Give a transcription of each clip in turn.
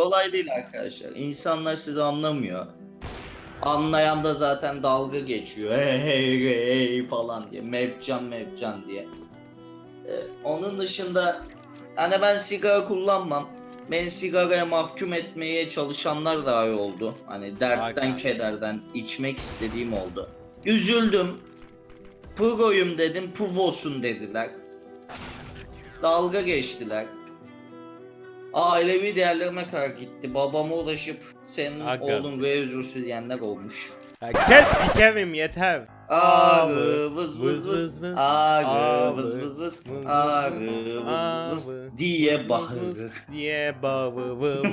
Kolay değil arkadaşlar. İnsanlar sizi anlamıyor. Anlayan da zaten dalga geçiyor. Hey hey hey falan diye. Mevcan diye. Onun dışında hani ben sigara kullanmam. Beni sigaraya mahkum etmeye çalışanlar da oldu. Hani dertten kederden içmek istediğim oldu. Üzüldüm. Pro'yum dedim, Puvosun dediler. Dalga geçtiler. Ailevi değerlerime kadar gitti. Babama ulaşıp senin oğlun ve özürsü diyenler olmuş. Kes sikevim yeter. Ağrı vız vız vız, ağrı vız vız vız, ağrı vız vız vız diye bağırır.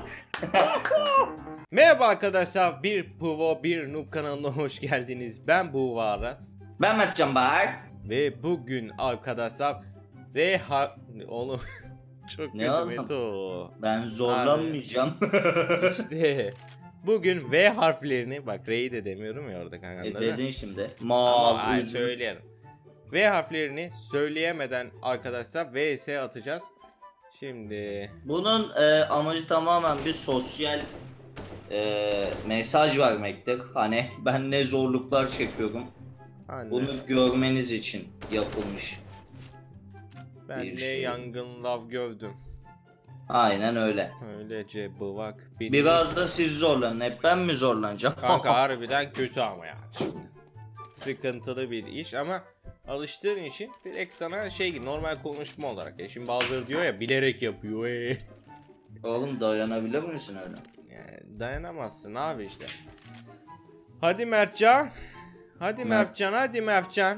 Merhaba arkadaşlar, bir Puvo bir Noob kanalına hoş geldiniz. Ben Buğra Aras. Ben Mertcan Bahar. Ve bugün arkadaşlar oğlum çok ne kötü Meto. Ben zorlanmayacağım. İşte bugün V harflerini, bak R'yi de demiyorum ya orada kanka. Dedin şimdi. Ama söyleyelim. V harflerini söyleyemeden arkadaşlar VS atacağız. Şimdi bunun amacı tamamen bir sosyal mesaj vermektir. Hani ben ne zorluklar çekiyorum. anne, Bunu görmeniz için yapılmış. ben de yangın lav gövdüm. Aynen öyle. Öylece bıvak. Biraz da siz zorlanın. Hep ben mi zorlanacağım? Kanka harbiden kötü ama yani. Sıkıntılı bir iş ama alıştığın için direkt sana normal konuşma olarak. Şimdi bazıları diyor ya bilerek yapıyor. Oğlum dayanabilir misin öyle? Yani dayanamazsın abi işte. Hadi Mertcan. Hadi Mertcan, hadi Mertcan.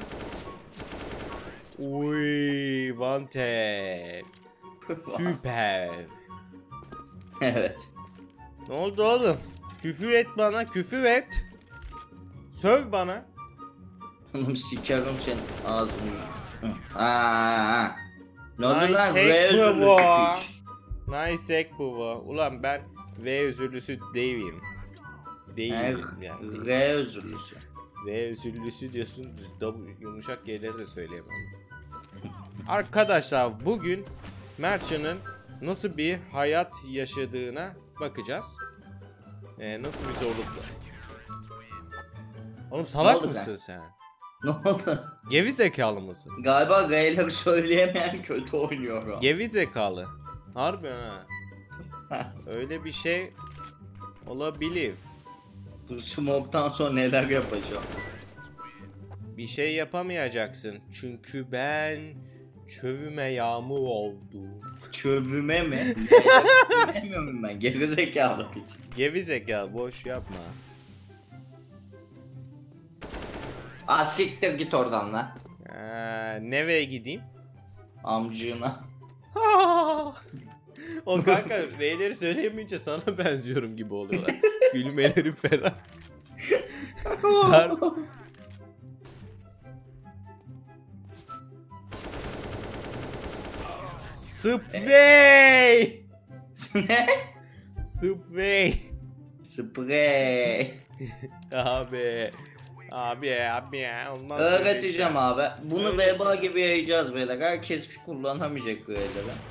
Uy, vanted. Süper. Evet. Ne oldu oğlum? Küfür et bana, küfür et. Söv bana. Oğlum sikerim senin ağzını. Ne oldu Nice lan? hack V özürlüsü bu. piç. Nice hack bu. Ulan ben V özürlüsü değilim. Değilim yani. V özürlüsü. V özürlüsü diyorsun. Yumuşak G'leri de söyleyemem. Arkadaşlar bugün Mertcan'ın nasıl bir hayat yaşadığına bakacağız. Nasıl bir zorlukla. Oğlum salak mısın sen? Ne oldu? Gevi zekalı mısın? Galiba R'leri söyleyemeyen kötü oynuyor. Gevi zekalı. Harbi ha. Öyle bir şey olabilir. Bu smoke'tan sonra neler yapacağım? Bir şey yapamayacaksın. Çünkü ben çövüme yağmur oldum. Çövüme mi? Bilmiyorum ben. Gerizekalı piç. Gevi zekalı, boş yapma. Siktir git oradan lan. Nereye gideyim? Amcığına. O kanka R'leri söyleyemeyince sana benziyorum gibi oluyorlar. Gülmeleri falan. Subway! Ne? Subway! Sprey. Abi olmaz. Öğreteceğim abi. Bunu veba gibi yayacağız böyle. Herkes kullanamayacak böyle.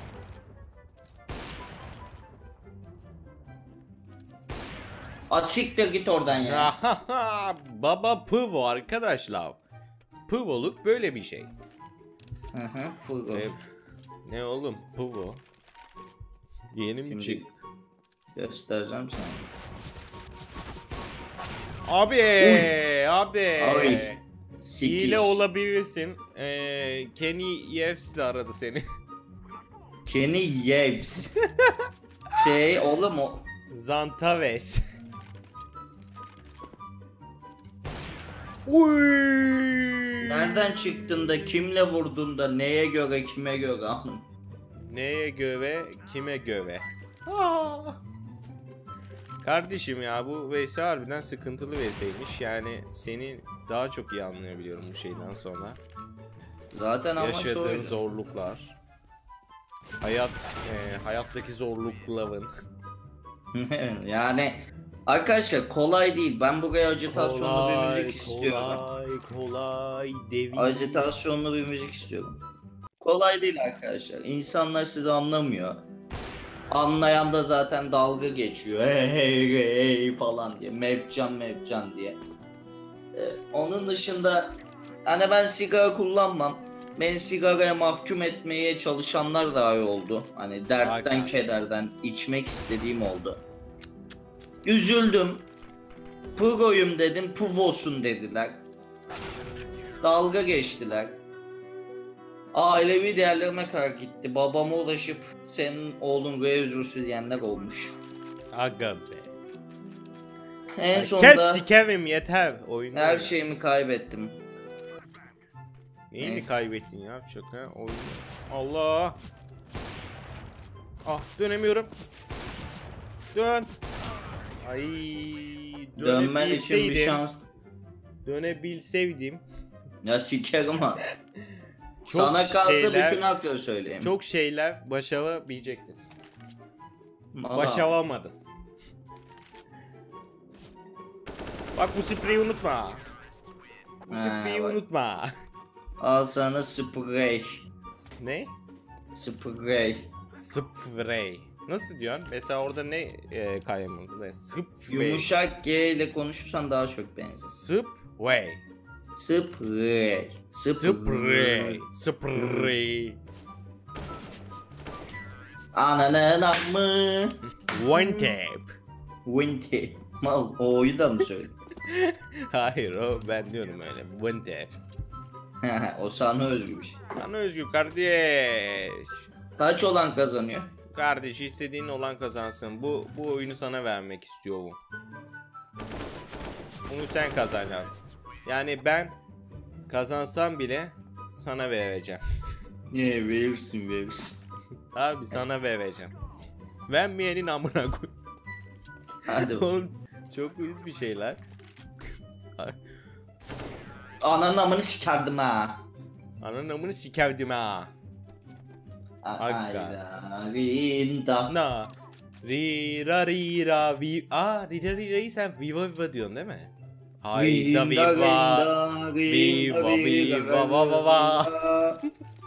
Siktir git oradan ya. Baba Puvo arkadaşlar. Puvoluk böyle bir şey. Full Ne oğlum Puvo? Yeni mi çıktı? Göstereceğim sana. Abi. Ay. Hile olabilirsin. Kenny Yevs'le aradı seni. Kenny Yevs. Oğlum o. Zantaves. Uy. Nereden çıktın da kimle vurdun da neye göre kime göre anım. Neye göre kime göre. Kardeşim ya bu vs harbiden sıkıntılı vs'ymiş. Yani seni daha çok iyi anlayabiliyorum bu şeyden sonra. Zaten ama yaşadığın zorluklar. Hayattaki zorlukların. Yani arkadaşlar kolay değil. Ben buraya acitasyonlu bir müzik istiyorum. Kolay devir. Acitasyonlu bir müzik istiyorum. Kolay değil arkadaşlar. İnsanlar sizi anlamıyor. Anlayan da zaten dalga geçiyor. Hey falan diye. Mevcan diye. Onun dışında hani ben sigara kullanmam. Beni sigaraya mahkum etmeye çalışanlar dahi oldu. Hani dertten Aga. kederden içmek istediğim oldu. Üzüldüm. Pro'yum dedim, Puvosun dediler. Dalga geçtiler. Ailevi değerlerime kadar gitti. Babama ulaşıp senin oğlun Reuzur'su diyenler olmuş. Aga be. En Kes sonunda sikevim yeter. Oyunu her oyna. şeyimi kaybettim. Neyini Neyse. kaybettin ya şaka oyun. Allah. Ah dönemiyorum. Dön. Ay Dönmen için bir dönebilseydim. şans. Dönebilseydim. Ya sikerim ha. Çok Sana kalsa şeyler- bütün harfleri söyleyeyim. Çok şeyler başarabilecektim. Valla. Başaramadım. Bak bu spreyi unutma. Bu Ha, spreyi bak. unutma. Al sana sprey. Ne? Sprey. Sprey. Nasıl diyorsun? Mesela orada ne kaymağında? Sprey. Yumuşak G ile konuşursan daha çok benziyor. Sprey. Sprey. Sprey. Sprey. Ananın amı. One tap. Winty. Mal o'yu da mı söyledin? Hayır o ben diyorum öyle. One tap. O sana özgü bir şey. Bana özgür kardeş. Kaç olan kazanıyor? Kardeş istediğin olan kazansın. Bu oyunu sana vermek istiyorum. Bunu sen kazanacaksın. Yani ben kazansam bile sana vereceğim. Ne verirsin. Abi sana vereceğim. Vermeyenin amına koy. Hadi. Oğlum çok uyuz bir şeyler. Ananın amını sikerdim ha. Ananın amını sikerdim ha. Aga. Ayda. Rinda. Na. Rira rira vi. Aa rira rira'yı sen viva viva diyorsun değil mi? Hayda viva. Viva va va.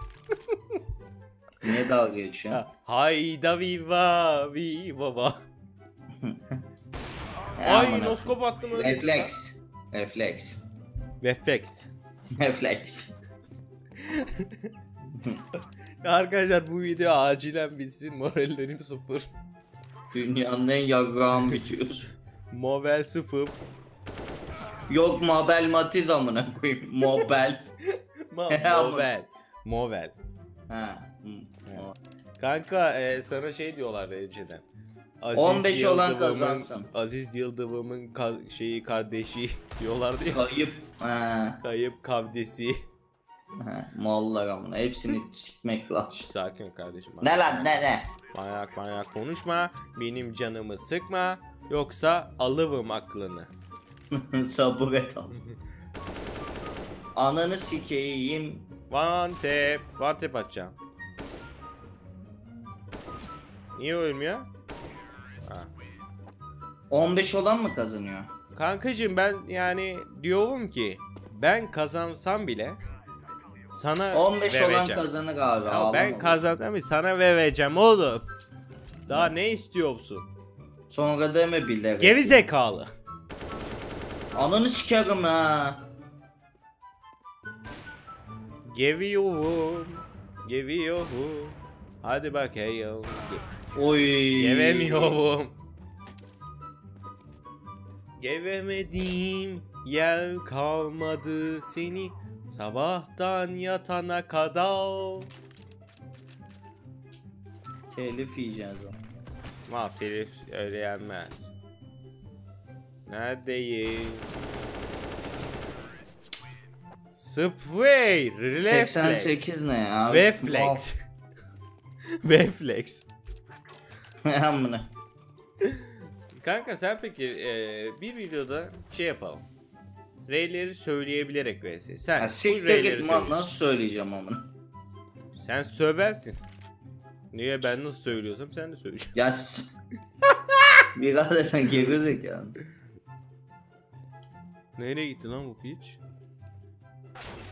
Niye dalga geçiyorsun? Ha, hayda viva viva va. Ya Ay amına. noskop attım öyle. Refleks. Refleks. Refleks. Refleks. Arkadaşlar bu video acilen bitsin. Morallerim sıfır. Dünyanın en yagrağın bitiyor. Movel sıfır. Yok Mabel Matiz amına koyayım. Mobel. Movel. Movel. Ha. Kanka sana şey diyorlardı önceden. 15 olan Yıldırım'ın- kazansın. Aziz Yıldırım'ın şeyi kardeşi diyorlardı ya. Kayıp. Ha. Kayıp kavdesi. Ha. Mallar amına. Hepsini sikmek lazım. Şş, sakin ol kardeşim. Ne lan ne? Manyak konuşma. Benim canımı sıkma. Yoksa alırım aklını. Sabır et al. Ananı sikeyim. One tap atacağım. Niye ölmüyor? Ha. 15 olan mı kazanıyor? Kankacığım ben yani diyorum ki ben kazansam bile sana 15 olan vereceğim. kazanır abi. Ya ağlama ben bak. kazandım mı sana vereceğim oğlum. Daha ne istiyorsun? Sonra deme bilerek. Geri zekalı. Ananı sikerim ha. Geliyorum. Hadi bakayım. Oy. Gelemiyorum. Gelemedim. Yer kalmadı seni sabahtan yatana kadar. Telif yiyeceğiz o. Mahfilif öyle yenmez. Neredeyim? Spray, reflex, 88 ne ya? reflex, reflex. Amına. Kanka sen peki bir videoda şey yapalım. R'leri söyleyebilerek vs. Sen Ya bu siktir R'leri git söyle. lan, nasıl söyleyeceğim amına? Sen söversin. Niye ben nasıl söylüyorsam sen de söyleyeceksin. Ya birader sen gerizekalı. Nereye gitti lan bu piç?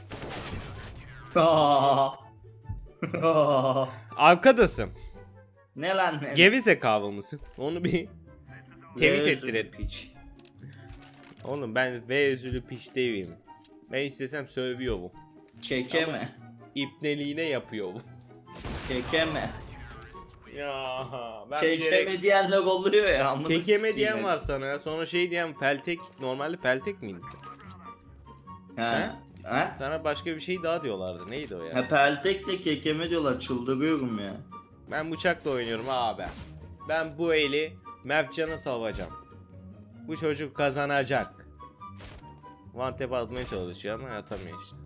Arkadasın. Ne lan ne? Gevizekalı mısın? Onu bir teyit Gözlü ettirelim. piç. Oğlum ben V yüzlü piç değilim. Ben istesem sövüyor bu. Keke Ama- mi? İpneliğine yapıyor bu. Keke mi? Ya ben Keke bilerek... mi diyenler oluyor ya. amına Kekeme sikeyim diyen var hepsi. sana. Sonra şey diyen peltek. Normalde peltek miydi sen? Ha? Ha? Sana başka bir şey daha diyorlardı. Neydi o ya? Ha peltekle kekeme diyorlar, çıldırıyorum ya. Ben bıçakla oynuyorum abi. Ben bu eli Mevcan'a savacağım. Bu çocuk kazanacak. One tap atmaya çalışıyor ama atamıyor işte.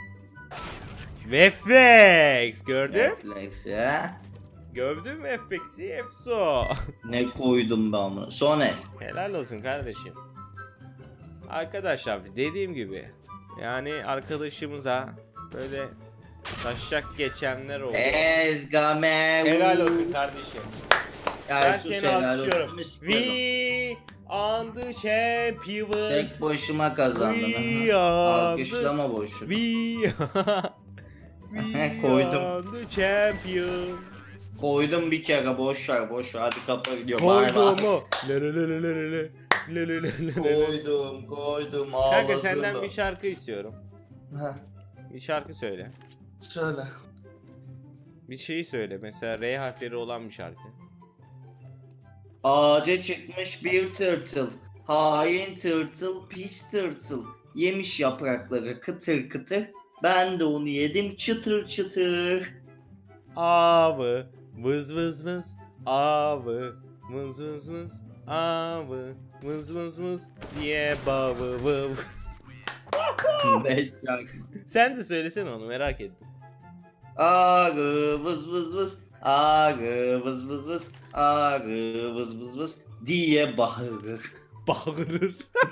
Reflex gördün? Reflex ya. Gördün mü Reflex'i? Efso. Ne koydum ben bunu. Son el. Helal olsun kardeşim. Arkadaşlar dediğim gibi yani arkadaşımıza böyle taşak geçenler oldu. Ezgame. Helal olsun kardeşim. Ya Ben sus, seni helal alkışlıyorum. olsun istiyorum. We are the champions. Tek başıma kazandım. We Aha. are Alkışlama boşu. We Koydum. are the champion. Koydum bir kere, boş ver boş ver. Hadi kapa gidiyor. Bay Koydum bay. mu? Le. Koydum. Kanka ağladım. senden bir şarkı istiyorum. Heh, Bir şarkı söyle. söyle. Bir şey söyle. Mesela R harfleri olan bir şarkı. Ağaca çıkmış bir tırtıl. Hain tırtıl, pis tırtıl. Yemiş yaprakları kıtır kıtır. Ben de onu yedim çıtır çıtır. Avı vız vız vız. Avı vız vız vız. Avı vız vız vız diye bavı vı. 5 şarkı. Sen de söylesene onu merak ettim. Ağrı vız vız vız. Ağrı vız vız vız. Ağrı vız vız vız diye bağırır. Bağırır.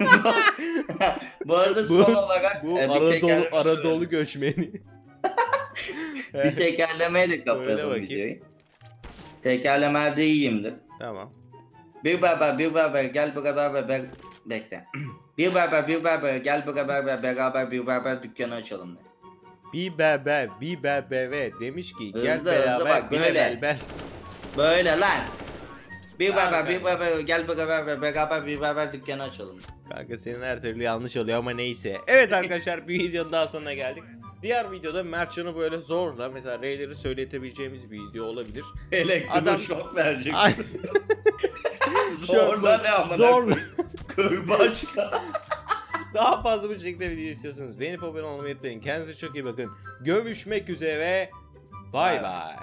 Bu arada son olarak Bu bir Anadolu tekerleme Anadolu söyleyeyim. göçmeni. Bir tekerlemeyle Söyle kapayalım bakayım. videoyu. Tekerlemelde iyiyimdir. Tamam. Bir berber gel beraber bekle. Bir berber gel beraber bir berber dükkanı açalım de. Bir bebe demiş ki gel Hızlı, beraber bak, bir böyle. bel. Böyle lan. Bir Kanka. berber gel beraber bir berber dükkanı açalım. Kanka senin her türlü yanlış oluyor ama neyse. Evet arkadaşlar bir videonun daha sonuna geldik. Diğer videoda Mertcan'ı böyle zorla mesela R'leri söyletebileceğimiz bir video olabilir. Adam- Elektroşok verecek. Ay. Zorla ne amına Zorla. Kırbaçla. Daha fazla bu şekilde video istiyorsanız beğenip abone olmayı unutmayın. Kendinize çok iyi bakın. Görüşmek üzere ve bay bay.